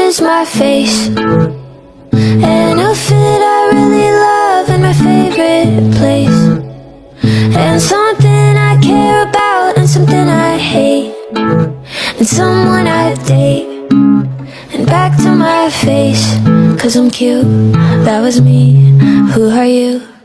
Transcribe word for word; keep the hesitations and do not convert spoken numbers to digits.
is my face, an outfit I really love in my favorite place, and something I care about and something I hate, and someone I date, and back to my face, cause I'm cute, that was me, who are you?